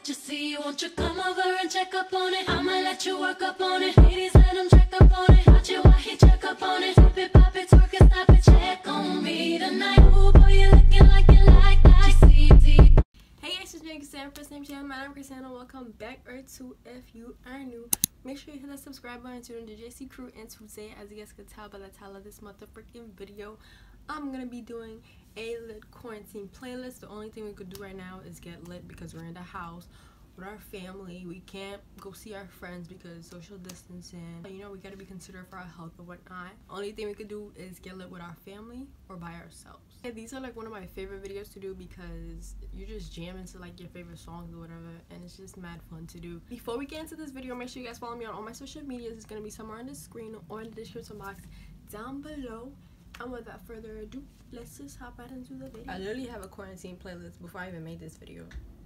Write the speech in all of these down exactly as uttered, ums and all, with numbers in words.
you see, won't you come over and check up on it? I'ma let you work up on it. Ladies, let him check up on it. Watch it while he check up on it. Tip it, pop it, twerk it, stop it, check on me tonight. Ooh, boy, you looking like you like that. See, see. Hey guys, it's me, Cassandra, first name channel. My name is Cassandra. Welcome back or to if you are new. Make sure you hit that subscribe button to the J C crew. And today, as you guys could tell by the title of this motherfucking video, I'm gonna be doing a lit quarantine playlist. The only thing we could do right now is get lit because we're in the house with our family. We can't go see our friends because social distancing. You know, we gotta be considerate for our health and whatnot. Only thing we could do is get lit with our family or by ourselves. Okay, these are like one of my favorite videos to do because you just jam into like your favorite songs or whatever, and it's just mad fun to do. Before we get into this video, make sure you guys follow me on all my social medias. It's gonna be somewhere on the screen or in the description box down below. And without further ado, let's just hop right into the video. I literally have a quarantine playlist before I even made this video.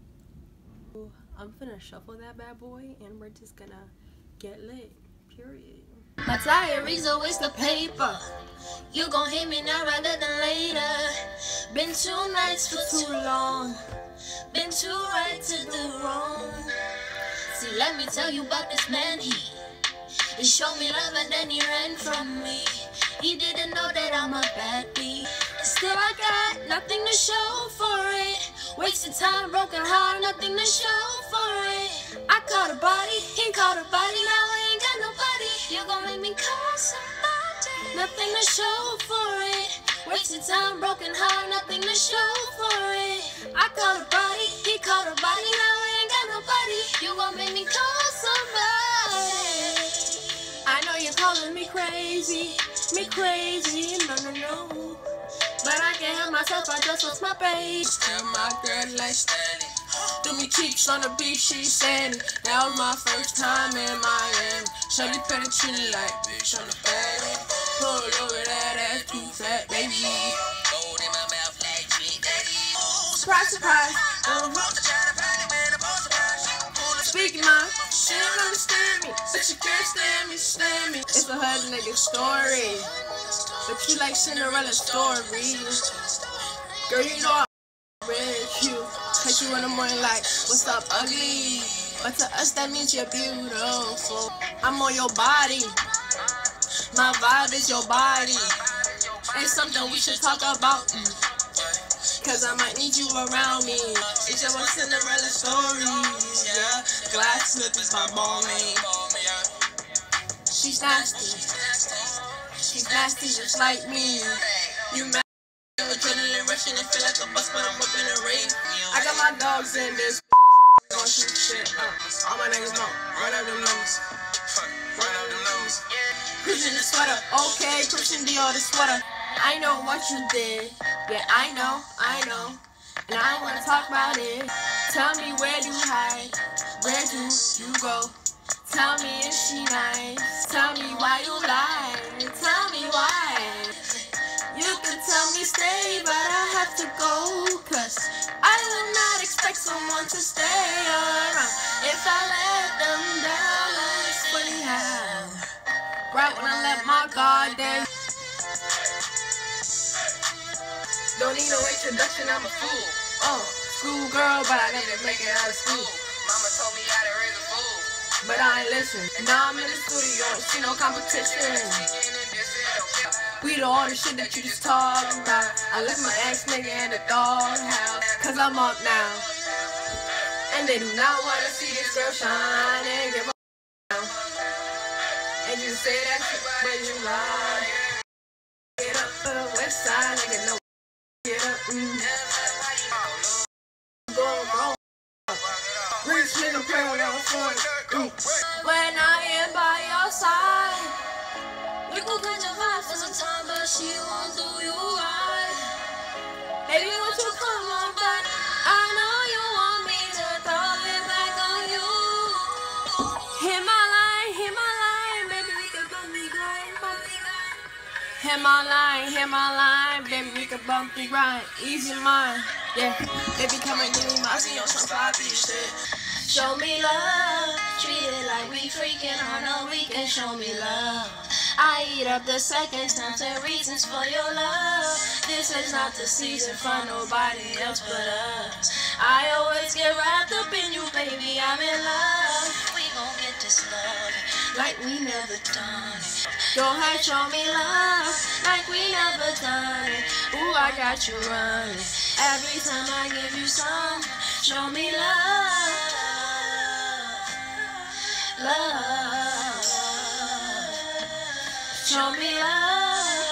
I'm finna shuffle that bad boy and we're just gonna get lit, period. My diary's a waste of paper. You gon' hate me now rather than later. Been two nights for too long. Been too right to do wrong. See, let me tell you about this man. He, he showed me love and then he ran from me. He didn't know that I'm a bad bee. Still I got nothing to show for it. Wasted time, broken heart, nothing to show for it. I caught a body, he caught a body. Now I ain't got nobody. You gon' make me call somebody. Nothing to show for it. Wasted time, broken heart, nothing to show for it. I caught a body, he caught a body. Now I ain't got nobody. You gon' make me call somebody. I know you're calling me crazy. Me crazy, no, no, no. But I can't help myself, I just lost my base. Tell my girl like Stanley. Do me cheeks on the beach, she said it. That was my first time in Miami. Shorty penetrating like bitch on the bed. Pull over that ass too fat, baby. Gold in my mouth like sweet daddy. Surprise, surprise. Uh-huh. Speaking my, she don't understand me, but she can't stand me, stand me. It's a hood nigga story, but you like Cinderella stories. Girl, you know I'm with you, cause you in the morning like, what's up, ugly? But to us that means you're beautiful. I'm on your body, my vibe is your body. It's something we should talk about, mm. Cause I might need you around me. It's your Cinderella story, yeah. Glass slip is my ball name. She's nasty. She's nasty just like me. You mad? Adrenaline rushing and feel like a bus, but I'm up in a rave. I got my dogs in this. Gonna shoot shit up. All my niggas know. Run up them numbers. Run up them numbers. Christian the sweater. Okay, Christian Dior the sweater. I know what you did. Yeah, I know, I know. And I wanna talk about it. Tell me where do you hide? Where do you go? Tell me is she nice? Tell me why you lie. Tell me why. You can tell me stay, but I have to go. Cause I would not expect someone to stay around if I let them down. It's funny how right when I let my guard down. Don't need no introduction, I'm a fool. Oh, school girl, but I never make it out of school. Mama told me how to raise a fool, but I ain't listen. Now I'm in the studio, don't see no competition. We do all the shit that you just talked about. I left my ex nigga in the doghouse, cause I'm up now. And they do not wanna see this girl shine and give up down. And you say that shit, but you lie. Get up for the west side, nigga, no. Get up, mm. Going wrong. Rich nigga play with your phone. Mm. When I am by your side, you gon' catch a vibe for some time, but she won't do you right. Baby, won't you come on back? I know you want me to throw it back on you. Hit my line, hit my line, baby, we can bump me grind, bump me grind. Hit my line, hit my line, baby, we can bump me grind. Easy mind, yeah. Baby, come and give me my see on some poppy shit. Show me love, treat it like we freaking on a weekend. Show me love. I eat up the seconds, times and reasons for your love. This This is not the season for nobody else but us. I always get wrapped up in you, baby, I'm in love. We gon' get this love like we never done it. Go ahead, show me love like we never done it. Ooh, I got you running every time I give you some. Show me love, love. Show me love,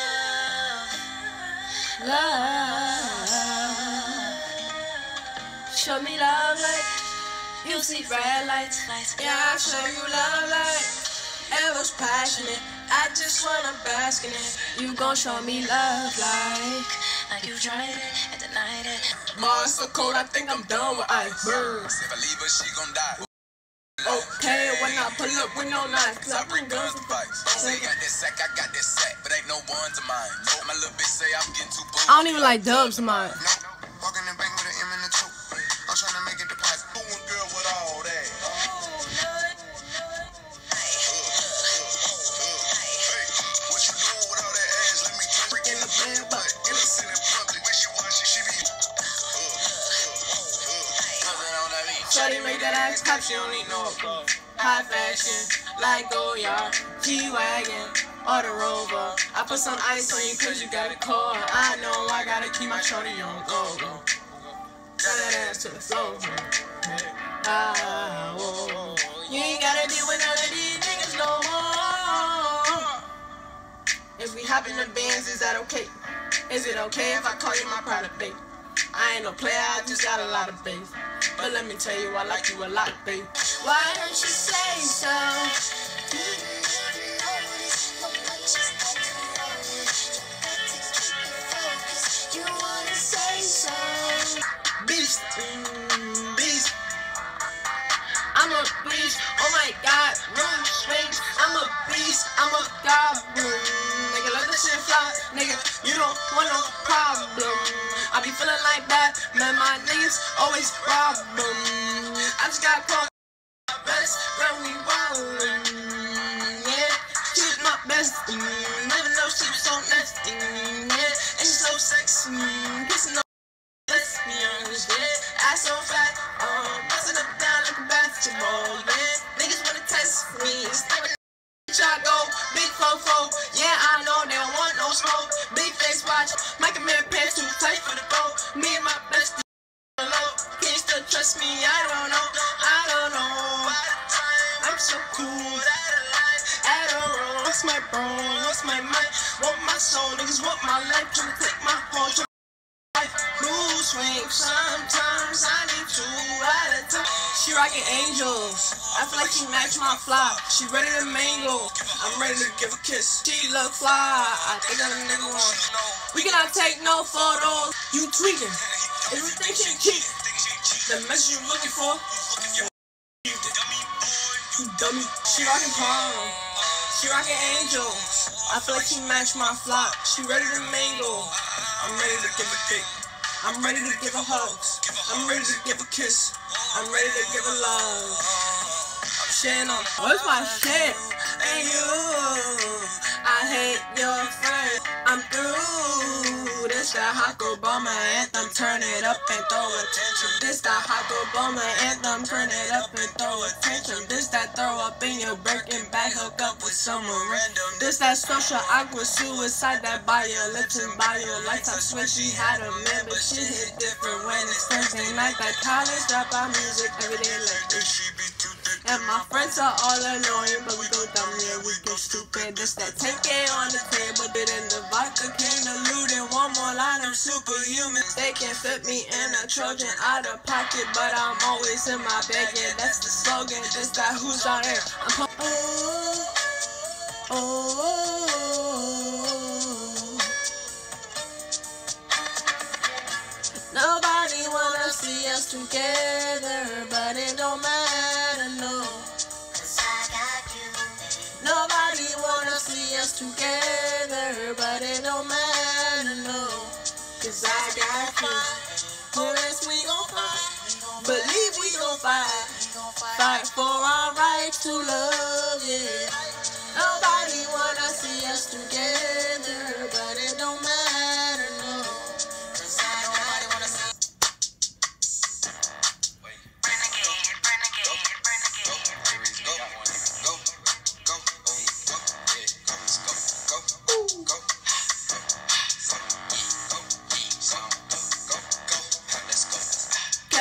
love. Show me love like you see red lights. Yeah, I show you love like it was passionate. I just wanna bask in it. You gon' show me love like like you tried it and denied it. Mars so cold, I think I'm done with icebergs. If I leave her, she gon' die. Okay, when I pull up with no knife, cause I bring guns to fight. Say got this sack, I got this sack, but ain't no ones of mine. No, my little bitch say I'm getting too boozy. I don't even like Dubs of mine. Walking in the bank with an M in the choke. I'm trying to make a deposit. Doing girl with all that. What you doing with all that ass? Let me freak in the bed, but innocent in public. When she watch it, she be. Shawty make that ass clap, she don't need no car. High fashion, like Goyard, G-Wagon, or the Rover. I put some ice on you cause you got a car. I know I gotta keep my shorty on go, go. Got that ass to the floor. Ah, whoa. You ain't gotta deal with none of these niggas no more. If we hop in the Benz, is that okay? Is it okay if I call you my private babe? I ain't no player, I just got a lot of bass. But let me tell you, I like you a lot, babe. Why don't you say so? You wanna say so? Beast, mm, beast. I'm a beast, oh my god, room swings. I'm a beast, I'm a goblin. Nigga, let the shit fly, nigga, you don't want no problem. I be feeling like that, man, my niggas always problem. I just got caught best when we wildin', yeah. She's my best, mm, never know she was so nasty, yeah. And she's so sexy, kissing on lesbians, yeah. Ass so fat, um, bustin' up down like a basketball, yeah. Niggas wanna test me, it's like when I go, big fofo, yeah, I know they don't want no smoke. Big face watch, Michael Man pants too tight for the boat. Me and my bestie, low. Can you still trust me? I don't know, I don't know. I'm so cool, at a roll. What's my brain? What's my mind? Want my soul, niggas want my life. Tryna take my whole life. Mood swing, sometimes I need two at a time. She rockin' angels. I feel like she match my fly. She ready to mango. I'm ready to give a kiss. She look fly. I think I'm a nigga wrong. We cannot take no photos. You tweaking. If you think she cheat, the message you looking for, you dummy. She rockin' palm. She rockin' angels. I feel like she match my fly. She ready to mango. I'm ready to give a dick. I'm ready to give a hugs. I'm ready to give a kiss. I'm ready to give a love. I'm sharing on. What's my shit? And you, I hate your friend. I'm through. This that hot Obama anthem. Turn it up and throw attention. This that hot Obama anthem. Turn it up and throw attention. This that throw up in your Birkin bag. Hook up with someone random. This that social awkward suicide. That by your lips and by your lights. I swear she had a man, but she hit different when it's Thursday night. That college dropout music every day like this. And my friends are all annoying, but we go dumb, yeah, we get stupid. This that ten K on the table, did in the vodka, came diluted. One more line, I'm superhuman. They can fit me in a Trojan out of pocket, but I'm always in my bag, yeah, that's the slogan. This that who's on air. I'm oh, oh, oh. Nobody wanna see us together, but it don't matter, no. Cause I got you. Nobody wanna see us together, but it don't matter, no. Cause I got you. Yes, we gon' fight. Believe we gon' fight. Fight for our right to love, yeah. Nobody wanna see us together, but it don't matter, no.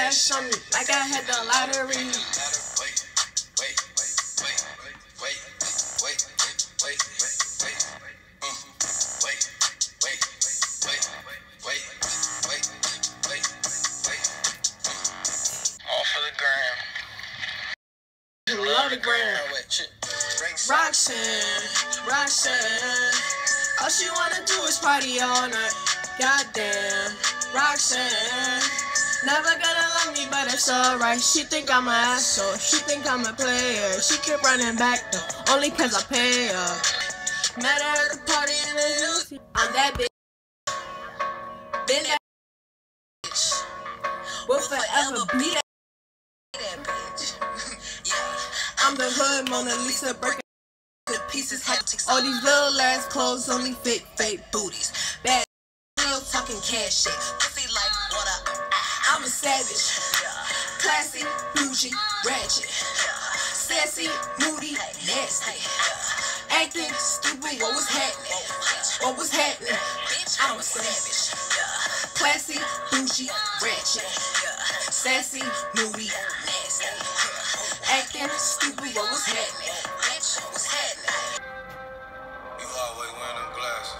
cash on me like I had the lottery. Wait, wait, wait, wait, wait, wait, wait, wait, uh, wait, wait, wait, wait, wait, wait, wait, uh. All for the gram. Love the gram. Wait, shit. Roxanne, Roxanne, all she wanna do is party all night. Goddamn, Roxanne, never gonna love me, but it's alright. She think I'm an asshole, she think I'm a player. She keep running back though, only cause I pay her. Met her at the party in the hills. I'm that bitch. Been that bitch. Will forever be that. That bitch. Yeah. I'm the hood Mona Lisa, breaking The pieces had all these little ass clothes, only fit fake booties. Bad real talking cash shit. Pussy like water. I'm a savage, classy, bougie, ratchet, sassy, moody, nasty, acting stupid. What was happening? What was happening? Bitch, I'm a savage, classy, bougie, ratchet, sassy, moody, nasty. acting stupid. What was happening? Bitch, what's happening? You always wearing them glasses.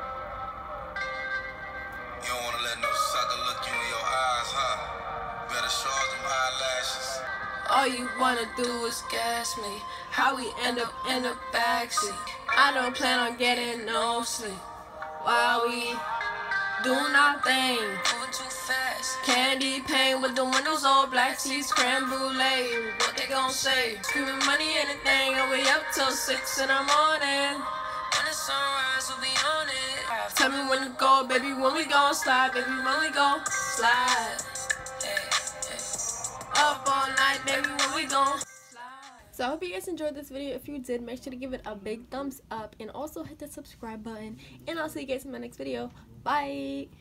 You don't wanna let no sucker look you in your eyes, huh? Better charge them eyelashes. All you wanna do is gas me. How we end up in the backseat? I don't plan on getting no sleep while we doing our thing. Moving too fast. Candy paint with the windows all black, seats creme brulee. What they gon' say? Screaming money, anything, and we up till six in the morning. When the sunrise, we'll be on it. Tell me when to go, baby, when we gon' slide, baby, when we gon' slide. Hey, hey. Up all night, baby, when we gon' slide. So I hope you guys enjoyed this video. If you did, make sure to give it a big thumbs up and also hit the subscribe button. And I'll see you guys in my next video. Bye!